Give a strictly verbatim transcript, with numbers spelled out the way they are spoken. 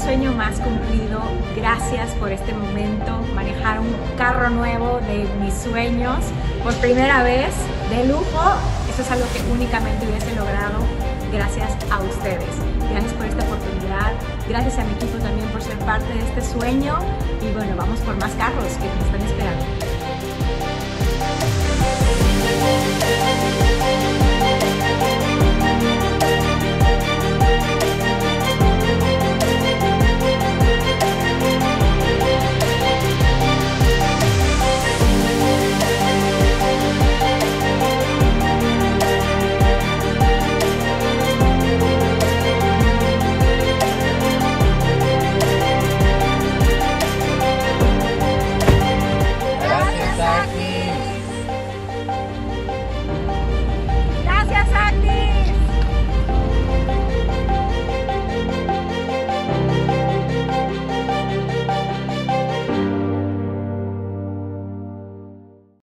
sueño más cumplido. Gracias por este momento, manejar un carro nuevo de mis sueños por primera vez, de lujo. Eso es algo que únicamente hubiese logrado gracias a ustedes. Gracias por esta oportunidad, gracias a mi equipo también por ser parte de este sueño y bueno, vamos por más carros que me están esperando.